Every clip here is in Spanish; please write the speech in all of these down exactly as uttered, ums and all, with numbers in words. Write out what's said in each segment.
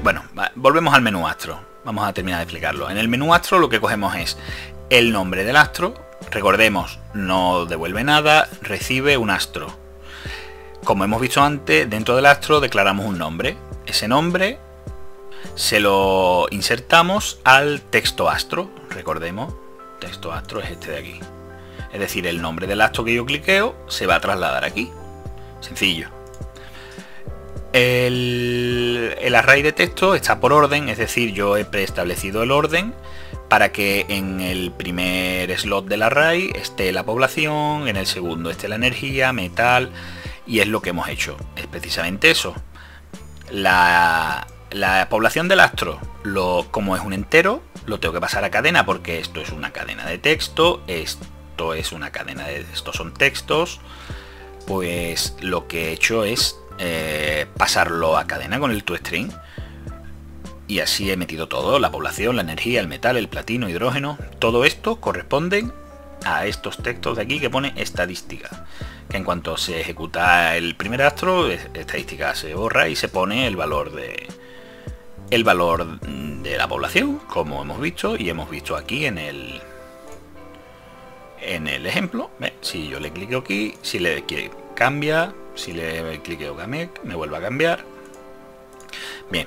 bueno, volvemos al menú astro. Vamos a terminar de explicarlo. En el menú astro lo que cogemos es el nombre del astro. Recordemos, no devuelve nada, recibe un astro. Como hemos visto antes, dentro del astro declaramos un nombre. Ese nombre se lo insertamos al texto astro. Recordemos, texto astro es este de aquí. Es decir, el nombre del astro que yo cliqueo se va a trasladar aquí. Sencillo. El, el array de texto está por orden, es decir, yo he preestablecido el orden para que en el primer slot del array esté la población, en el segundo esté la energía, metal, y es lo que hemos hecho. Es precisamente eso. La, la población del astro, lo, como es un entero, lo tengo que pasar a cadena porque esto es una cadena de texto, esto es una cadena de... estos son textos. Pues lo que he hecho es eh, pasarlo a cadena con el toString. Y así he metido todo, la población, la energía, el metal, el platino, hidrógeno. Todo esto corresponde a estos textos de aquí que pone estadística. Que en cuanto se ejecuta el primer astro, estadística se borra y se pone el valor de el valor de la población, como hemos visto y hemos visto aquí en el en el ejemplo. ¿Ve? Si yo le clico aquí, si le cambia, si le clico GAMEC, me vuelve a cambiar. Bien.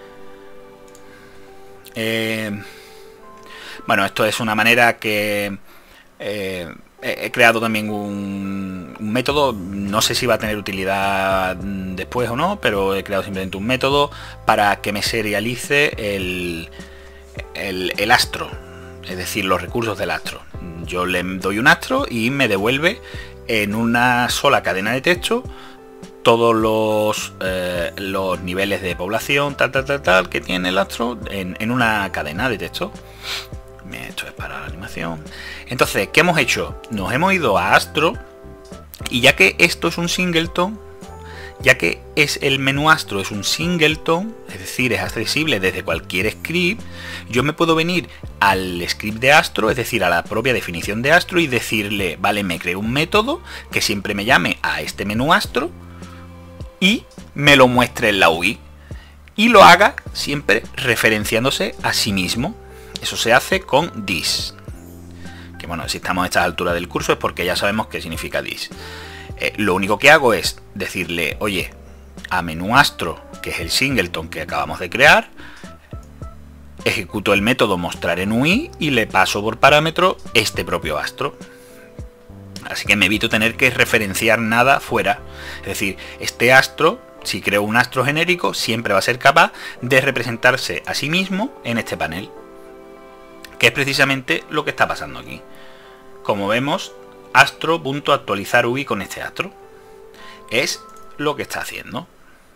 Eh, bueno, esto es una manera que eh, he creado también un, un método, no sé si va a tener utilidad después o no, pero he creado simplemente un método para que me serialice el, el, el astro, es decir, los recursos del astro. Yo le doy un astro y me devuelve en una sola cadena de texto todos los, eh, los niveles de población, tal, tal, tal, tal, que tiene el astro en, en una cadena de texto. Esto es para la animación. Entonces, ¿qué hemos hecho? Nos hemos ido a astro y ya que esto es un singleton, ya que es el menú astro es un singleton, es decir, es accesible desde cualquier script, yo me puedo venir al script de astro, es decir, a la propia definición de astro y decirle, vale, me creo un método que siempre me llame a este menú astro y me lo muestre en la U I y lo haga siempre referenciándose a sí mismo. Eso se hace con this, que bueno, si estamos a estas alturas del curso es porque ya sabemos qué significa this. Eh, lo único que hago es decirle, oye, a menú astro, que es el singleton que acabamos de crear, ejecuto el método mostrar en U I y le paso por parámetro este propio astro. Así que me evito tener que referenciar nada fuera. Es decir, este astro, si creo un astro genérico, siempre va a ser capaz de representarse a sí mismo en este panel. Que es precisamente lo que está pasando aquí. Como vemos, astro.actualizar U I con este astro. Es lo que está haciendo.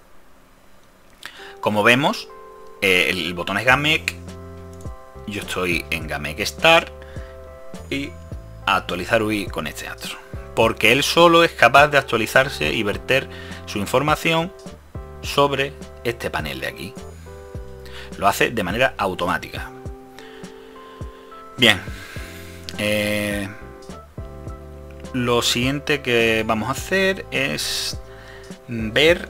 Como vemos, eh, el botón es GAMEC. Yo estoy en GAMEC Start y actualizar U I con este astro. Porque él solo es capaz de actualizarse y verter su información sobre este panel de aquí. Lo hace de manera automática. Bien. Eh, lo siguiente que vamos a hacer es ver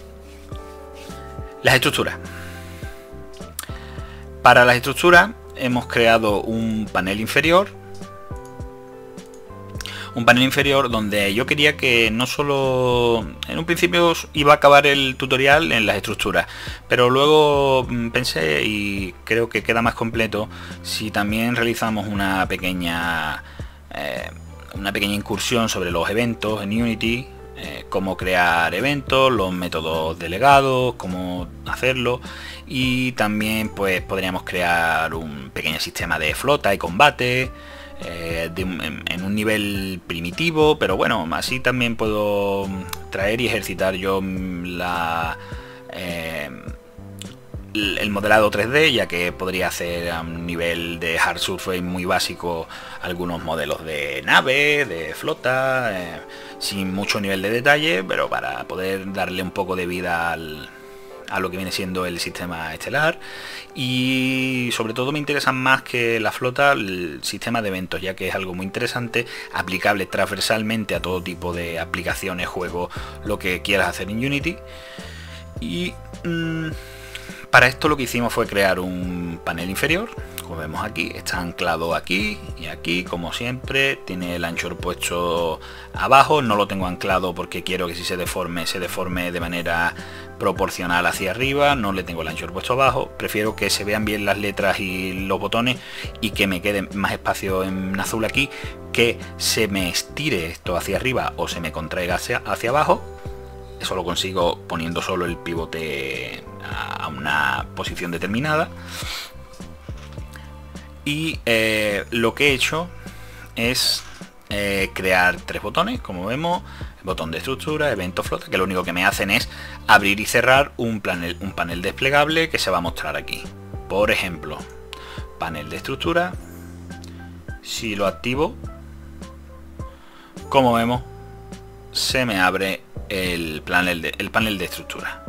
las estructuras. Para las estructuras hemos creado un panel inferior. Un panel inferior donde yo quería que no solo... En un principio iba a acabar el tutorial en las estructuras, pero luego pensé y creo que queda más completo si también realizamos una pequeña... Eh, una pequeña incursión sobre los eventos en Unity, eh, cómo crear eventos, los métodos delegados, cómo hacerlo, y también pues podríamos crear un pequeño sistema de flota y combate, eh, de un, en, en un nivel primitivo, pero bueno, así también puedo traer y ejercitar yo la... Eh, el modelado tres D, ya que podría hacer a un nivel de hard surface muy básico algunos modelos de nave, de flota, eh, sin mucho nivel de detalle, pero para poder darle un poco de vida al, a lo que viene siendo el sistema estelar. Y sobre todo me interesa más que la flota el sistema de eventos, ya que es algo muy interesante, aplicable transversalmente a todo tipo de aplicaciones, juegos, lo que quieras hacer en Unity. Y... Mmm, Para esto lo que hicimos fue crear un panel inferior, como vemos aquí, está anclado aquí y aquí, como siempre, tiene el anchor puesto abajo, no lo tengo anclado porque quiero que si se deforme, se deforme de manera proporcional hacia arriba, no le tengo el anchor puesto abajo, prefiero que se vean bien las letras y los botones y que me quede más espacio en azul aquí, que se me estire esto hacia arriba o se me contraiga hacia, hacia abajo. Eso lo consigo poniendo solo el pivote a una posición determinada. Y eh, lo que he hecho es eh, crear tres botones, como vemos, el botón de estructura, evento flota, que lo único que me hacen es abrir y cerrar un panel, un panel desplegable que se va a mostrar aquí. Por ejemplo, panel de estructura, si lo activo, como vemos, se me abre el panel de, el panel de estructura.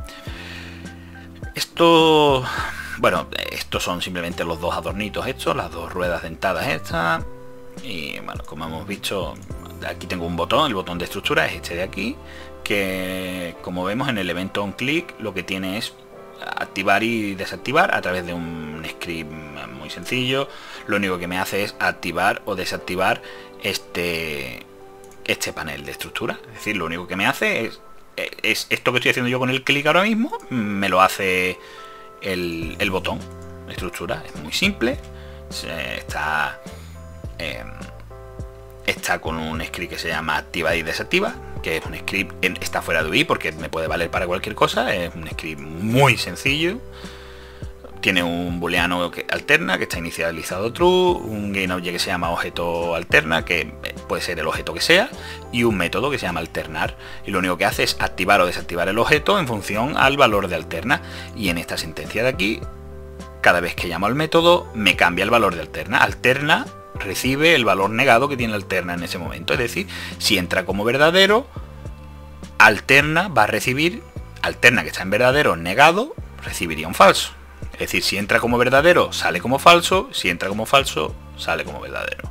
Esto, bueno, estos son simplemente los dos adornitos estos, las dos ruedas dentadas estas. Y bueno, como hemos visto, aquí tengo un botón, el botón de estructura es este de aquí, que como vemos en el evento on click lo que tiene es activar y desactivar a través de un script muy sencillo. Lo único que me hace es activar o desactivar este este panel de estructura. Es decir, lo único que me hace es, es esto que estoy haciendo yo con el clic ahora mismo, me lo hace el, el botón de estructura. Es muy simple, está eh, está con un script que se llama activa y desactiva, que es un script, está fuera de U I porque me puede valer para cualquier cosa, es un script muy sencillo. Tiene un booleano que alterna, que está inicializado true, un GainObject que se llama objeto alterna, que puede ser el objeto que sea, y un método que se llama alternar. Y lo único que hace es activar o desactivar el objeto en función al valor de alterna. Y en esta sentencia de aquí, cada vez que llamo al método, me cambia el valor de alterna. Alterna recibe el valor negado que tiene alterna en ese momento. Es decir, si entra como verdadero, alterna va a recibir, alterna que está en verdadero negado, recibiría un falso. Es decir, si entra como verdadero, sale como falso. Si entra como falso, sale como verdadero.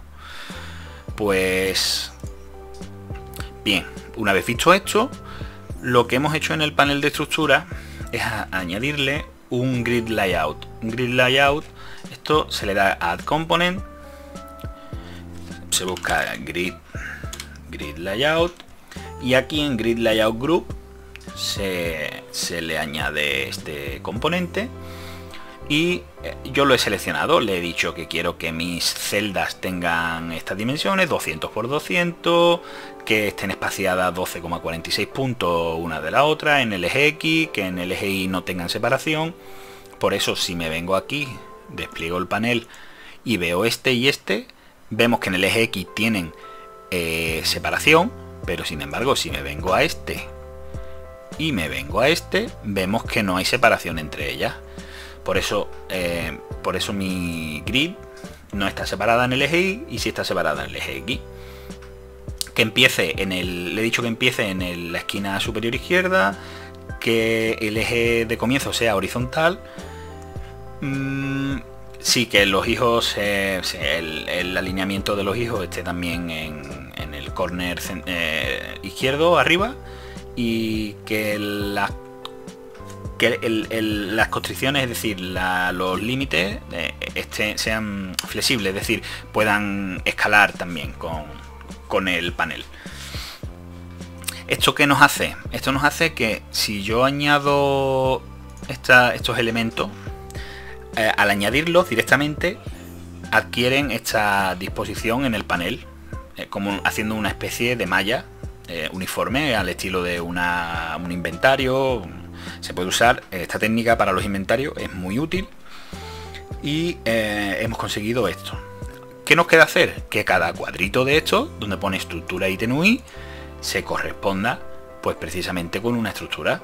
Pues bien, una vez visto esto, lo que hemos hecho en el panel de estructura es añadirle un grid layout. Un grid layout, esto se le da a add component, se busca grid, grid layout, y aquí en grid layout group se, se le añade este componente. Y yo lo he seleccionado, le he dicho que quiero que mis celdas tengan estas dimensiones, doscientos por doscientos, que estén espaciadas doce coma cuarenta y seis puntos una de la otra, en el eje X, que en el eje Y no tengan separación. Por eso, si me vengo aquí, despliego el panel y veo este y este, vemos que en el eje X tienen eh, separación, pero sin embargo, si me vengo a este y me vengo a este, vemos que no hay separación entre ellas. Por eso, eh, por eso mi grid no está separada en el eje Y y sí está separada en el eje X. Que empiece en el, le he dicho que empiece en el, la esquina superior izquierda, que el eje de comienzo sea horizontal. Mm, sí, que los hijos, eh, el, el alineamiento de los hijos esté también en, en el corner eh, izquierdo arriba, y que las que el, el, las constricciones, es decir, la, los límites eh, este, sean flexibles, es decir, puedan escalar también con, con el panel. ¿Esto qué nos hace? Esto nos hace que si yo añado esta, estos elementos, eh, al añadirlos directamente adquieren esta disposición en el panel, eh, como haciendo una especie de malla eh, uniforme al estilo de una, un inventario. Se puede usar esta técnica para los inventarios, es muy útil, y eh, hemos conseguido esto. ¿Qué nos queda hacer? Que cada cuadrito de estos, donde pone estructura ítem U I, se corresponda pues precisamente con una estructura.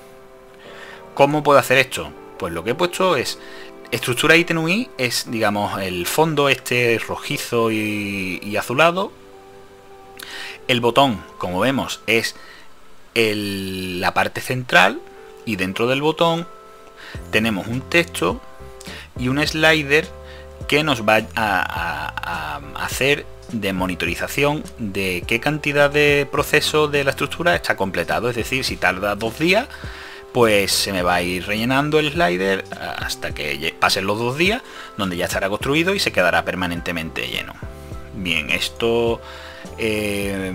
¿Cómo puedo hacer esto? Pues lo que he puesto es estructura ítem U I, es digamos el fondo este rojizo y, y azulado. El botón, como vemos, es el, la parte central. Y dentro del botón tenemos un texto y un slider que nos va a, a, a hacer de monitorización de qué cantidad de proceso de la estructura está completado. Es decir, si tarda dos días, pues se me va a ir rellenando el slider hasta que pasen los dos días, donde ya estará construido y se quedará permanentemente lleno. Bien, esto eh,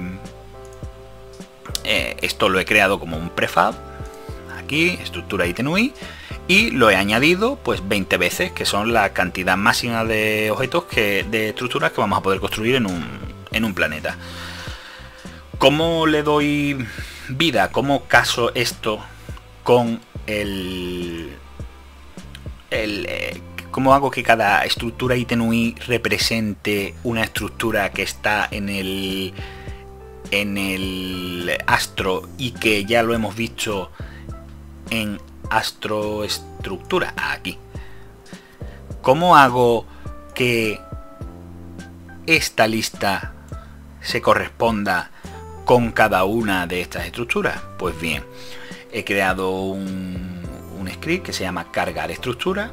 eh, esto lo he creado como un prefab, aquí, estructura ítem U I, y lo he añadido pues veinte veces, que son la cantidad máxima de objetos que, de estructuras que vamos a poder construir en un, en un planeta. ¿Cómo le doy vida? ¿Cómo caso esto con el... el eh, ¿Cómo hago que cada estructura ítem U I represente una estructura que está en el, en el astro y que ya lo hemos visto en astroestructura? Aquí. ¿Cómo hago que esta lista se corresponda con cada una de estas estructuras? Pues bien, he creado un, un script que se llama cargar estructura,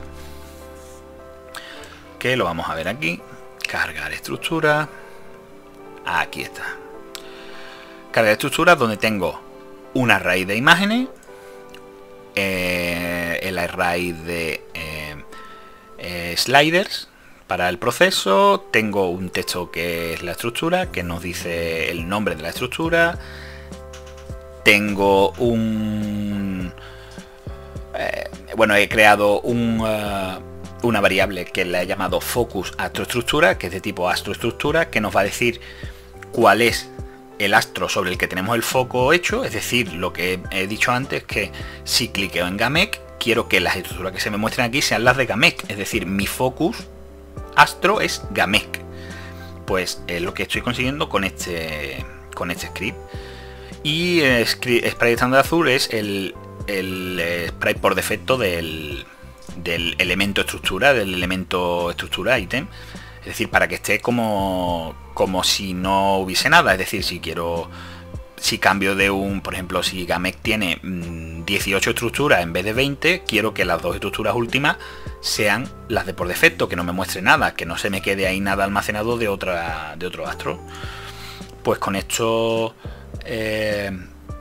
que lo vamos a ver aquí. Cargar estructura, aquí está. Cargar estructura, donde tengo un array de imágenes, eh, el array de eh, eh, sliders para el proceso, tengo un texto que es la estructura, que nos dice el nombre de la estructura, tengo un... Eh, bueno, he creado un... Uh, una variable que le he llamado focus astroestructura, que es de tipo astroestructura, que nos va a decir cuál es el astro sobre el que tenemos el foco hecho. Es decir, lo que he dicho antes, que si cliqueo en Gamec, quiero que las estructuras que se me muestren aquí sean las de Gamec, es decir, mi focus astro es Gamec. Pues es lo que estoy consiguiendo con este con este script. Y el sprite estándar azul es el, el sprite por defecto del del elemento estructura, del elemento estructura ítem, es decir, para que esté como, como si no hubiese nada. Es decir, si quiero, si cambio de un, por ejemplo, si Gamec tiene mmm, dieciocho estructuras en vez de veinte, quiero que las dos estructuras últimas sean las de por defecto, que no me muestre nada, que no se me quede ahí nada almacenado de otra de otro astro. Pues con esto eh,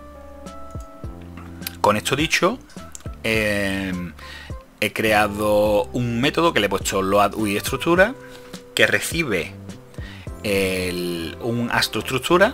con esto dicho, eh, he creado un método que le he puesto load_ui estructura, que recibe el, un astroestructura,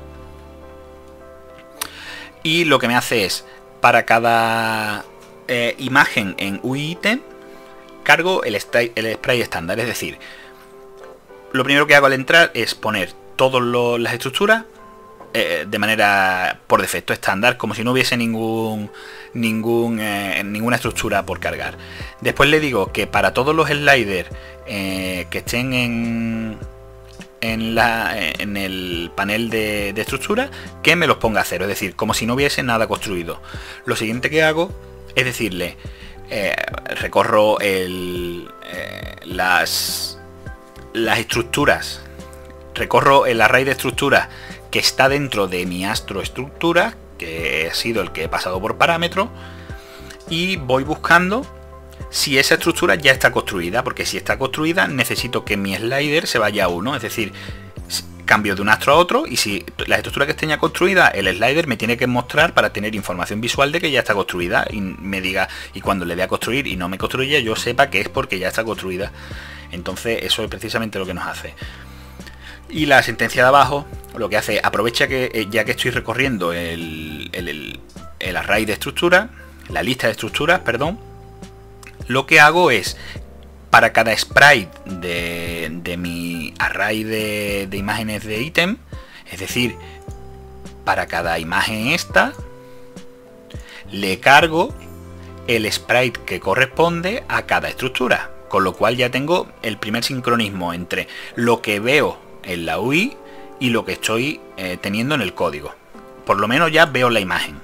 y lo que me hace es, para cada eh, imagen en U I ítem, cargo el, el sprite estándar. Es decir, lo primero que hago al entrar es poner todas las estructuras eh, de manera por defecto estándar, como si no hubiese ningún ningún eh, ninguna estructura por cargar. Después le digo que para todos los sliders eh, que estén en en, la, en el panel de, de estructura, que me los ponga a cero, es decir, como si no hubiese nada construido. Lo siguiente que hago es decirle, eh, recorro el, eh, las las estructuras, recorro el array de estructuras que está dentro de mi astroestructura, que ha sido el que he pasado por parámetro, y voy buscando si esa estructura ya está construida, porque si está construida necesito que mi slider se vaya a uno, es decir, cambio de un astro a otro, y si la estructura que esté ya construida, el slider me tiene que mostrar para tener información visual de que ya está construida, y me diga, y cuando le dé a construir y no me construya, yo sepa que es porque ya está construida. Entonces eso es precisamente lo que nos hace. Y la sentencia de abajo lo que hace, aprovecha que ya que estoy recorriendo el, el, el, el array de estructura, la lista de estructuras, perdón, lo que hago es, para cada sprite de, de mi array de, de imágenes de ítem, es decir, para cada imagen esta, le cargo el sprite que corresponde a cada estructura, con lo cual ya tengo el primer sincronismo entre lo que veo en la U I y lo que estoy eh, teniendo en el código. Por lo menos ya veo la imagen.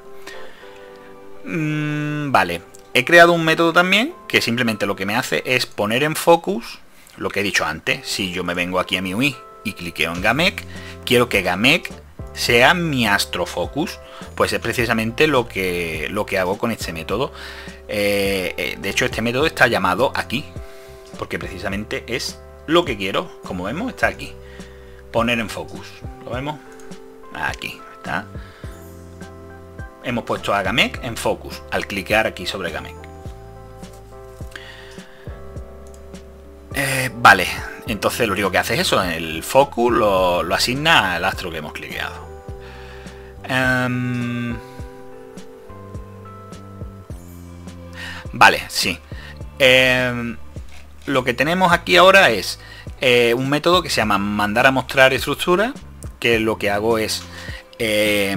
Mm, vale, he creado un método también que simplemente lo que me hace es poner en focus lo que he dicho antes. Si yo me vengo aquí a mi U I y cliqueo en Gamec, quiero que Gamec sea mi astrofocus. Pues es precisamente lo que, lo que hago con este método. Eh, de hecho, este método está llamado aquí, porque precisamente es lo que quiero. Como vemos, está aquí. Poner en focus. ¿Lo vemos? Aquí está. hemos puesto a Gamec en focus al cliquear aquí sobre Gamec. Eh, vale, entonces lo único que hace es eso, el focus lo, lo asigna al astro que hemos cliqueado. Um, vale, sí. Eh, lo que tenemos aquí ahora es eh, un método que se llama mandar a mostrar estructura, que lo que hago es eh,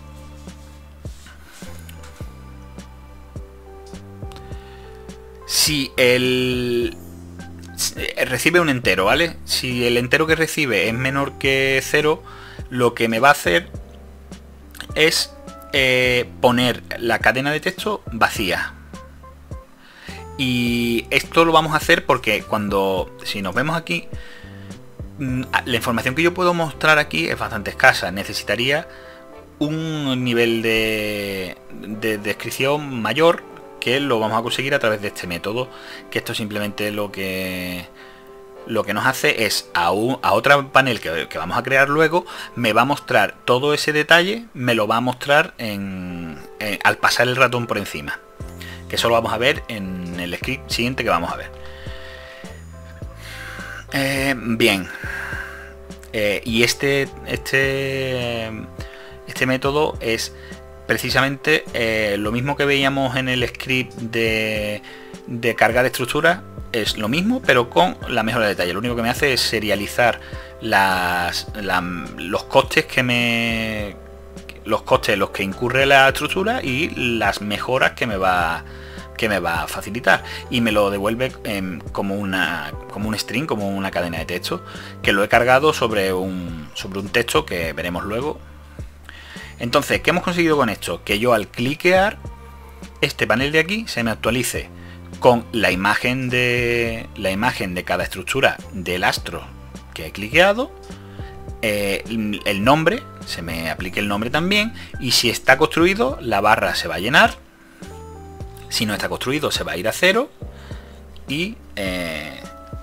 si el recibe un entero, ¿vale? Si el entero que recibe es menor que cero, lo que me va a hacer es eh, poner la cadena de texto vacía. Y esto lo vamos a hacer porque cuando, si nos vemos aquí, la información que yo puedo mostrar aquí es bastante escasa. Necesitaría un nivel de, de descripción mayor, que lo vamos a conseguir a través de este método, que esto simplemente lo que lo que nos hace es a, un, a otro panel que, que vamos a crear luego, me va a mostrar todo ese detalle, me lo va a mostrar en, en, al pasar el ratón por encima, que eso lo vamos a ver en el script siguiente que vamos a ver. Eh, bien, eh, y este este este método es precisamente eh, lo mismo que veíamos en el script de, de carga de estructura. Es lo mismo, pero con la mejora de detalle. Lo único que me hace es serializar las, la, los costes que me los costes en los que incurre la estructura y las mejoras que me va que me va a facilitar, y me lo devuelve eh, como una como un string, como una cadena de texto que lo he cargado sobre un sobre un texto que veremos luego. Entonces, ¿qué hemos conseguido con esto? Que yo al cliquear este panel de aquí se me actualice con la imagen de la imagen de cada estructura del astro que he cliqueado, eh, el nombre, se me aplique el nombre también, y si está construido la barra se va a llenar, si no está construido se va a ir a cero, y eh,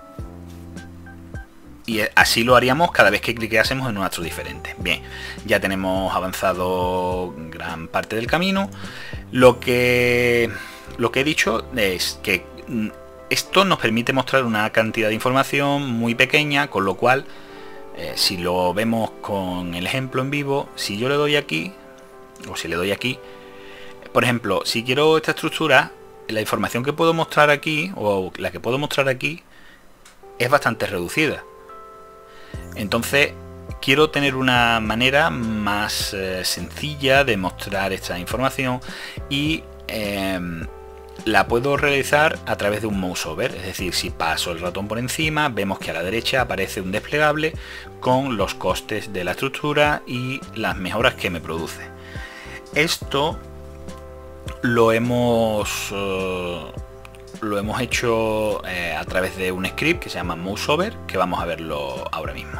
y así lo haríamos cada vez que cliqueásemos en un astro diferente. Bien, ya tenemos avanzado gran parte del camino. Lo que lo que he dicho es que esto nos permite mostrar una cantidad de información muy pequeña, con lo cual eh, si lo vemos con el ejemplo en vivo, si yo le doy aquí, o si le doy aquí, por ejemplo, si quiero esta estructura, la información que puedo mostrar aquí, o la que puedo mostrar aquí, es bastante reducida. Entonces quiero tener una manera más eh, sencilla de mostrar esta información, y eh, la puedo realizar a través de un mouse over. Es decir, si paso el ratón por encima, vemos que a la derecha aparece un desplegable con los costes de la estructura y las mejoras que me produce. Esto lo hemos uh, lo hemos hecho eh, a través de un script que se llama mouseover, que vamos a verlo ahora mismo.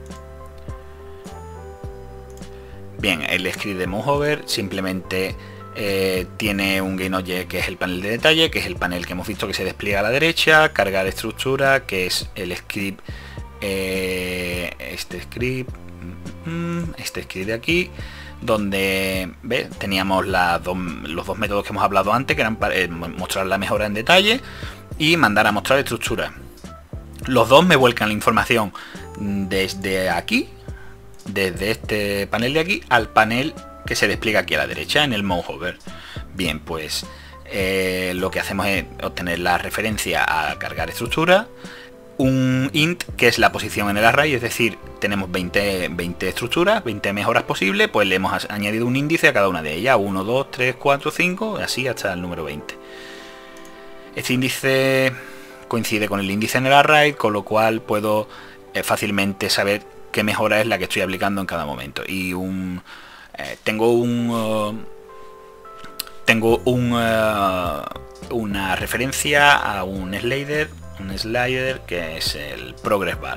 Bien, el script de mouseover simplemente eh, tiene un GainObject, que es el panel de detalle, que es el panel que hemos visto que se despliega a la derecha, carga de estructura, que es el script, eh, este script, este script de aquí, donde ¿ves? Teníamos las dos, los dos métodos que hemos hablado antes, que eran para eh, mostrar la mejora en detalle y mandar a mostrar estructura. Los dos me vuelcan la información desde aquí, desde este panel de aquí, al panel que se despliega aquí a la derecha en el mouseover. Bien, pues eh, lo que hacemos es obtener la referencia a cargar estructura, un int que es la posición en el array, es decir, tenemos veinte, veinte estructuras, veinte mejoras posibles, pues le hemos añadido un índice a cada una de ellas, uno, dos, tres, cuatro, cinco, así hasta el número veinte. Este índice coincide con el índice en el array, con lo cual puedo eh, fácilmente saber qué mejora es la que estoy aplicando en cada momento. Y un eh, tengo un uh, tengo un uh, una referencia a un slider un slider que es el progress bar.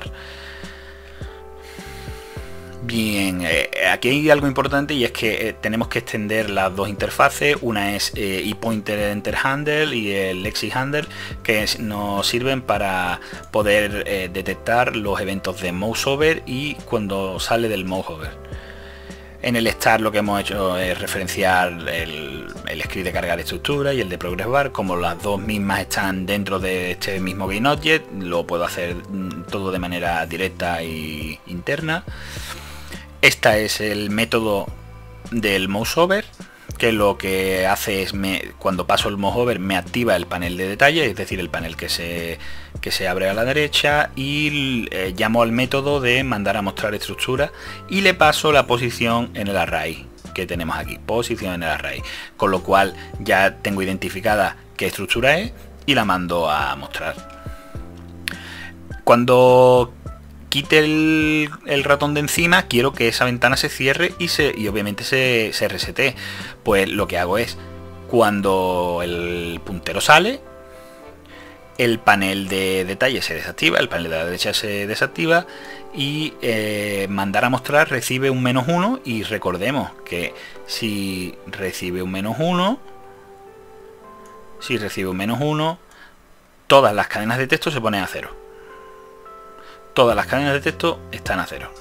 Bien, eh, aquí hay algo importante, y es que eh, tenemos que extender las dos interfaces. Una es eh, ePointer Enter Handle y el Exit Handle, que es, nos sirven para poder eh, detectar los eventos de mouseover y cuando sale del mouseover. En el start lo que hemos hecho es referenciar el, el script de cargar estructura y el de progress bar. Como las dos mismas están dentro de este mismo GameObject, lo puedo hacer todo de manera directa e interna. Este es el método del mouseover, que lo que hace es, me, cuando paso el mouseover me activa el panel de detalle, es decir, el panel que se, que se abre a la derecha, y eh, llamo al método de mandar a mostrar estructura y le paso la posición en el array que tenemos aquí, posición en el array, con lo cual ya tengo identificada qué estructura es y la mando a mostrar. Cuando quite el, el ratón de encima, quiero que esa ventana se cierre y, se, y obviamente se, se resete. Pues lo que hago es, cuando el puntero sale, el panel de detalle se desactiva, el panel de la derecha se desactiva, y eh, mandar a mostrar recibe un menos uno, y recordemos que si recibe un menos uno, si recibe un menos uno, todas las cadenas de texto se ponen a cero. Todas las cadenas de texto están a cero.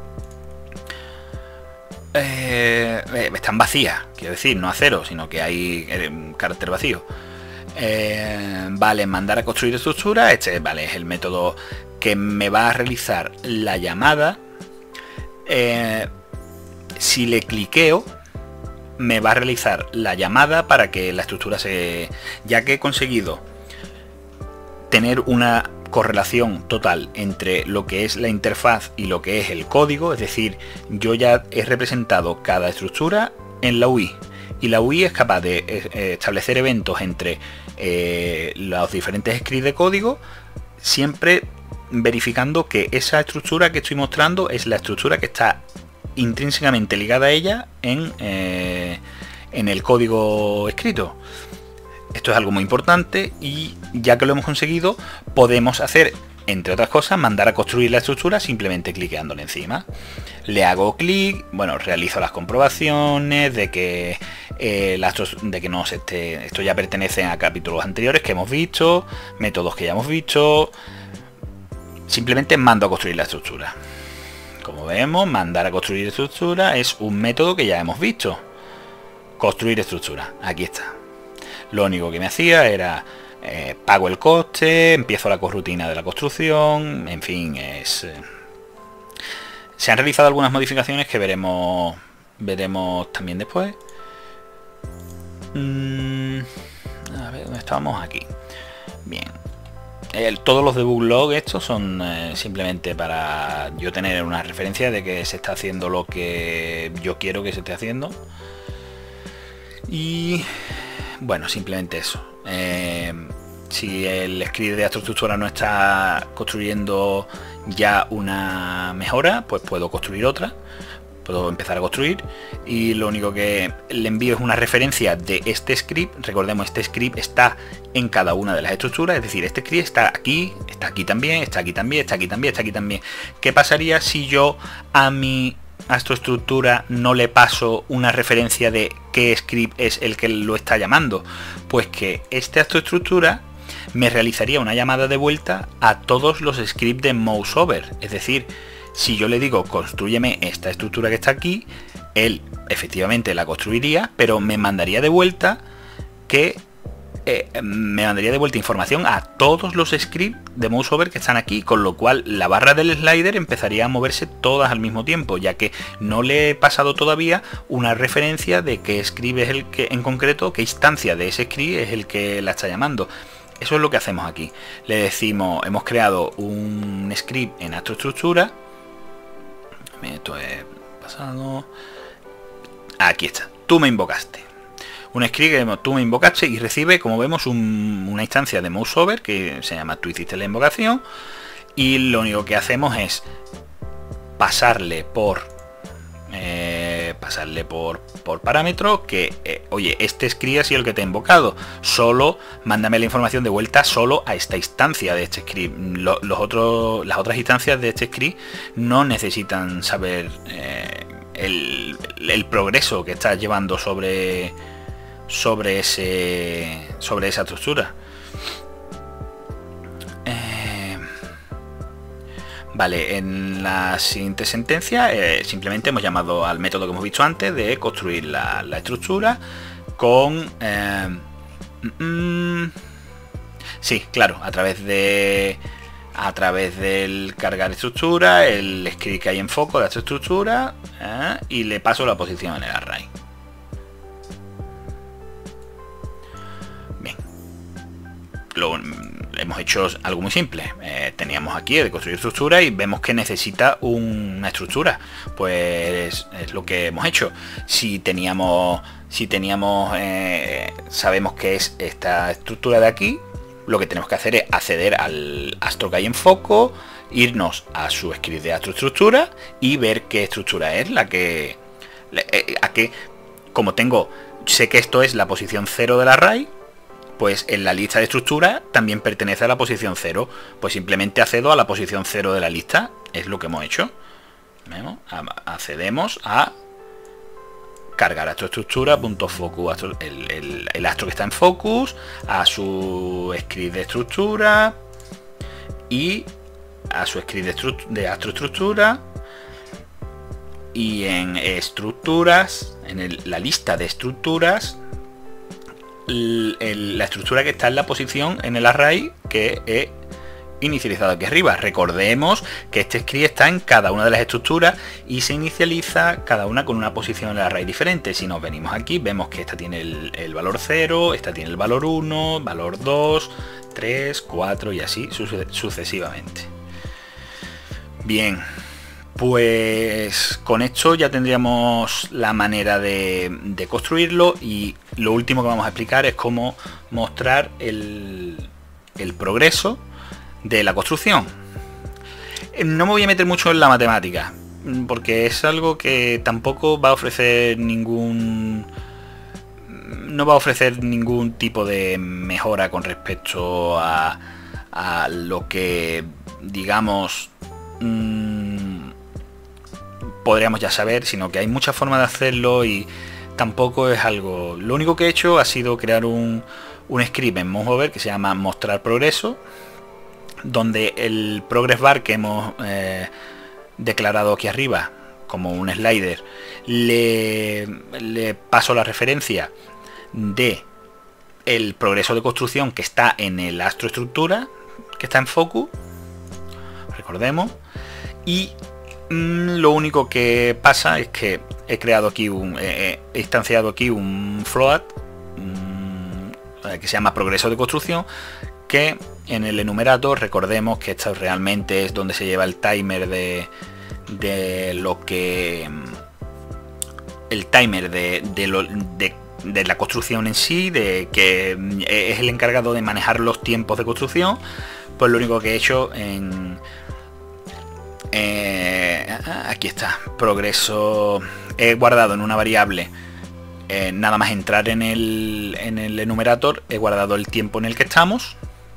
Eh, están vacías, quiero decir, no a cero, sino que hay un carácter vacío. Eh, vale, mandar a construir estructura. Este vale, es el método que me va a realizar la llamada. Eh, si le cliqueo, me va a realizar la llamada para que la estructura se... Ya que he conseguido tener una correlación total entre lo que es la interfaz y lo que es el código, es decir, yo ya he representado cada estructura en la U I, y la U I es capaz de eh, establecer eventos entre eh, los diferentes scripts de código, siempre verificando que esa estructura que estoy mostrando es la estructura que está intrínsecamente ligada a ella en, eh, en el código escrito. Esto es algo muy importante, y ya que lo hemos conseguido, podemos hacer, entre otras cosas, mandar a construir la estructura simplemente cliqueándole encima. Le hago clic, bueno, realizo las comprobaciones de que, eh, las, de que no se esté, esto ya pertenece a capítulos anteriores que hemos visto, métodos que ya hemos visto. Simplemente mando a construir la estructura. Como vemos, mandar a construir estructura es un método que ya hemos visto. Construir estructura, aquí está. Lo único que me hacía era eh, pago el coste, empiezo la corrutina de la construcción, en fin, es eh, se han realizado algunas modificaciones que veremos veremos también después. Mm, a ver, ¿dónde estábamos? Aquí. Bien. El, todos los debug log estos son eh, simplemente para yo tener una referencia de que se está haciendo lo que yo quiero que se esté haciendo. Y bueno, simplemente eso. Eh, si el script de estructura no está construyendo ya una mejora, pues puedo construir otra. Puedo empezar a construir, y lo único que le envío es una referencia de este script. Recordemos, este script está en cada una de las estructuras, es decir, este script está aquí, está aquí también, está aquí también, está aquí también, está aquí también. ¿Qué pasaría si yo a mi a esta estructura no le paso una referencia de qué script es el que lo está llamando? Pues que esta estructura me realizaría una llamada de vuelta a todos los scripts de mouseover. Es decir, si yo le digo constrúyeme esta estructura que está aquí, él efectivamente la construiría, pero me mandaría de vuelta que eh, me mandaría de vuelta información a todos los scripts de mouseover que están aquí, con lo cual la barra del slider empezaría a moverse todas al mismo tiempo, ya que no le he pasado todavía una referencia de qué script es el que en concreto, qué instancia de ese script es el que la está llamando. Eso es lo que hacemos aquí. Le decimos, hemos creado un script en astroestructura. Esto es pasado. Aquí está. Tú me invocaste. Un script que tú me invocaste y recibe, como vemos, un, una instancia de mouseover que se llama tú hiciste la invocación. Y lo único que hacemos es pasarle por eh, pasarle por, por parámetros que, eh, oye, este script ha sido el que te ha invocado. Solo mándame la información de vuelta solo a esta instancia de este script. Lo, los otros, las otras instancias de este script no necesitan saber eh, el, el progreso que estás llevando sobre sobre ese sobre esa estructura. Eh, Vale, en la siguiente sentencia eh, simplemente hemos llamado al método que hemos visto antes de construir la, la estructura con... Eh, mm, sí, claro, a través de... a través del cargar estructura, el script que hay en foco de esta estructura eh, y le paso la posición en el array. Bien, lo, hemos hecho algo muy simple. Eh, teníamos aquí de construir estructura y vemos que necesita un, una estructura. Pues es lo que hemos hecho. Si teníamos, si teníamos, eh, sabemos que es esta estructura de aquí. Lo que tenemos que hacer es acceder al astro que hay en foco, irnos a su script de astroestructura y ver qué estructura es la que... a que, como tengo, sé que esto es la posición cero del array, pues en la lista de estructura también pertenece a la posición cero. Pues simplemente accedo a la posición cero de la lista, es lo que hemos hecho. ¿Vemos? Accedemos a cargar astroestructura.focus, el, el, el astro que está en focus, a su script de estructura y a su script de, de astroestructura, y en estructuras, en el, la lista de estructuras, el, el, la estructura que está en la posición en el array que he inicializado aquí arriba. Recordemos que este script está en cada una de las estructuras y se inicializa cada una con una posición en el array diferente. Si nos venimos aquí, vemos que esta tiene el, el valor cero, esta tiene el valor uno, valor dos, tres, cuatro y así sucesivamente. Bien, pues con esto ya tendríamos la manera de, de construirlo, y lo último que vamos a explicar es cómo mostrar el, el progreso de la construcción. No me voy a meter mucho en la matemática porque es algo que tampoco va a ofrecer ningún no va a ofrecer ningún tipo de mejora con respecto a, a lo que, digamos, mmm, podríamos ya saber, sino que hay muchas formas de hacerlo y tampoco es algo... Lo único que he hecho ha sido crear un, un script en Mover que se llama mostrar progreso, donde el progress bar que hemos eh, declarado aquí arriba como un slider, le, le paso la referencia de el progreso de construcción que está en el astroestructura, que está en focus, recordemos, y mmm, lo único que pasa es que he creado aquí un eh, he instanciado aquí un float mmm, que se llama progreso de construcción, que en el enumerator, recordemos que esto realmente es donde se lleva el timer de, de lo que el timer de, de, lo, de, de la construcción en sí, de que es el encargado de manejar los tiempos de construcción. Pues lo único que he hecho en eh, aquí está, progreso, he guardado en una variable, eh, nada más entrar en el, en el enumerator, he guardado el tiempo en el que estamos.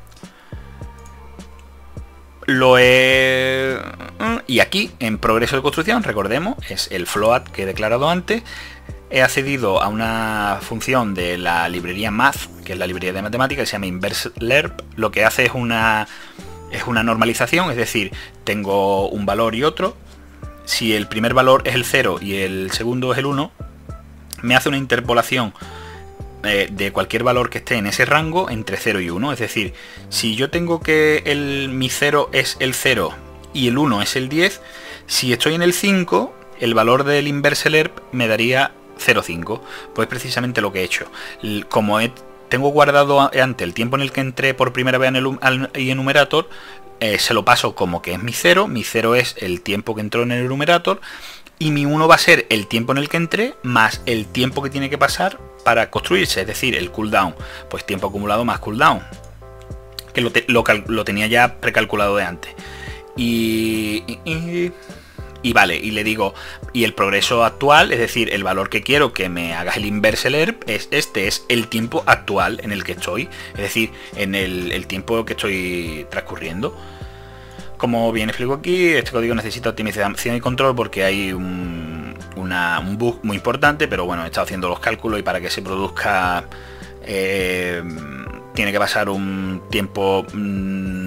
Lo he... Y aquí, en progreso de construcción, recordemos, es el float que he declarado antes. He accedido a una función de la librería math, que es la librería de matemáticas, que se llama inverselerp. Lo que hace es una, es una normalización, es decir, tengo un valor y otro. Si el primer valor es el cero y el segundo es el uno, me hace una interpolación de cualquier valor que esté en ese rango entre cero y uno. Es decir, si yo tengo que el, mi cero es el cero y el uno es el diez, si estoy en el cinco, el valor del inverselerp me daría cero coma cinco. Pues precisamente lo que he hecho. Como he, tengo guardado antes el tiempo en el que entré por primera vez en el al, enumerator, eh, se lo paso como que es mi cero. Mi cero es el tiempo que entró en el enumerator y mi uno va a ser el tiempo en el que entré más el tiempo que tiene que pasar para construirse, es decir, el cooldown, pues tiempo acumulado más cooldown, que lo, te, lo, lo tenía ya precalculado de antes. Y, y, y vale, y le digo, y el progreso actual, es decir, el valor que quiero que me hagas el inverselerp, es este, es el tiempo actual en el que estoy, es decir, en el, el tiempo que estoy transcurriendo. Como bien explico aquí, este código necesita optimización y control porque hay un, una, un bug muy importante, pero bueno, he estado haciendo los cálculos y para que se produzca eh, tiene que pasar un tiempo mmm,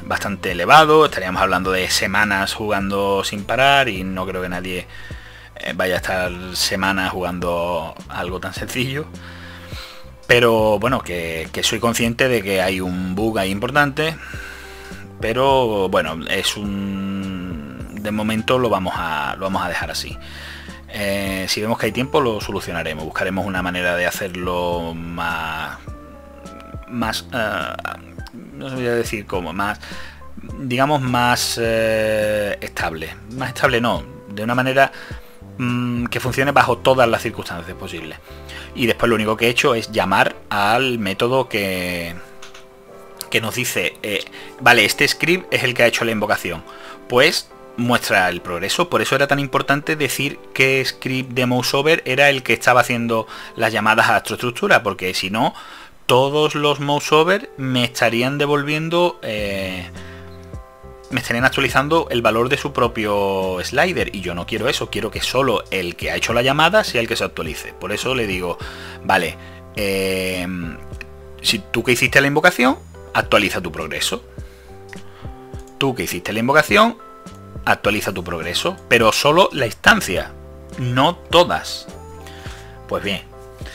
bastante elevado, estaríamos hablando de semanas jugando sin parar y no creo que nadie vaya a estar semanas jugando algo tan sencillo. Pero bueno, que, que soy consciente de que hay un bug ahí importante, pero bueno, es un... de momento lo vamos a, lo vamos a dejar así. Eh, si vemos que hay tiempo lo solucionaremos, buscaremos una manera de hacerlo más... más... Uh, no sé decir cómo, más... digamos más uh, estable. Más estable no, de una manera mmm, que funcione bajo todas las circunstancias posibles. Y después lo único que he hecho es llamar al método que, que nos dice, eh, vale, este script es el que ha hecho la invocación. Pues muestra el progreso. Por eso era tan importante decir qué script de mouseover era el que estaba haciendo las llamadas a astroestructura, porque si no, todos los mouseover me estarían devolviendo... Eh, me estarían actualizando el valor de su propio slider y yo no quiero eso, quiero que solo el que ha hecho la llamada sea el que se actualice. Por eso le digo, vale, eh, si tú que hiciste la invocación, actualiza tu progreso. Tú que hiciste la invocación, actualiza tu progreso, pero solo la instancia, no todas. Pues bien,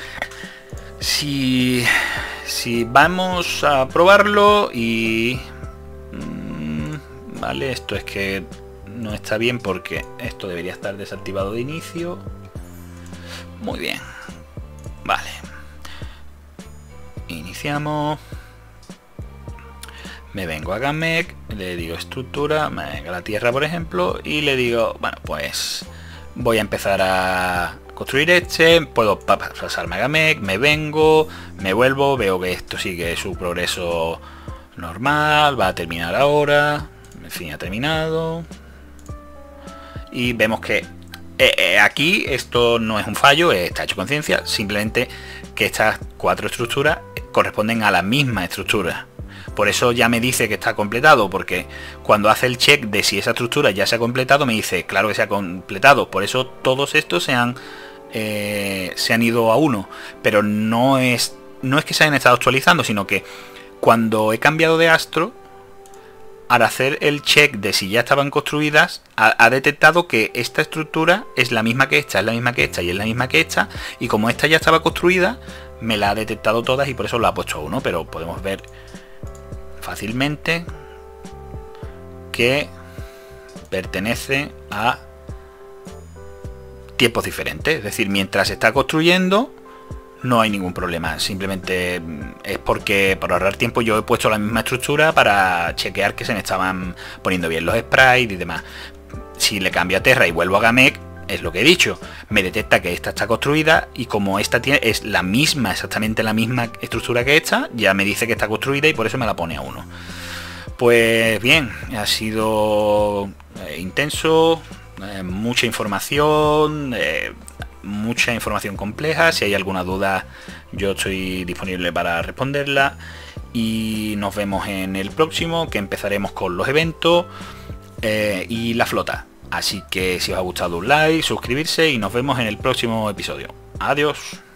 si, si vamos a probarlo y... Vale, esto es que no está bien porque esto debería estar desactivado de inicio. Muy bien. Vale. Iniciamos. Me vengo a Gamec, le digo estructura, me vengo a la tierra por ejemplo, y le digo, bueno, pues voy a empezar a construir este, puedo pasarme a Gamec, me vengo, me vuelvo, veo que esto sigue su progreso normal, va a terminar ahora. En fin, ha terminado. Y vemos que eh, eh, aquí esto no es un fallo, está hecho conciencia, simplemente que estas cuatro estructuras corresponden a la misma estructura. Por eso ya me dice que está completado, porque cuando hace el check de si esa estructura ya se ha completado, me dice, claro que se ha completado. Por eso todos estos se han, eh, se han ido a uno. Pero no es, no es que se hayan estado actualizando, sino que cuando he cambiado de astro, al hacer el check de si ya estaban construidas, ha, ha detectado que esta estructura es la misma que esta, es la misma que esta y es la misma que esta, y como esta ya estaba construida, me la ha detectado todas y por eso la ha puesto a uno, pero podemos ver fácilmente que pertenece a tiempos diferentes, es decir, mientras se está construyendo no hay ningún problema, simplemente es porque para ahorrar tiempo yo he puesto la misma estructura para chequear que se me estaban poniendo bien los sprites y demás. Si le cambio a Terra y vuelvo a Gamec, es lo que he dicho, me detecta que esta está construida y como esta tiene, es la misma, exactamente la misma estructura que esta, ya me dice que está construida y por eso me la pone a uno. Pues bien, ha sido eh, intenso, eh, mucha información, eh, mucha información compleja. Si hay alguna duda yo estoy disponible para responderla y nos vemos en el próximo, que empezaremos con los eventos eh, y la flota. Así que si os ha gustado un like, suscribirse y nos vemos en el próximo episodio. Adiós.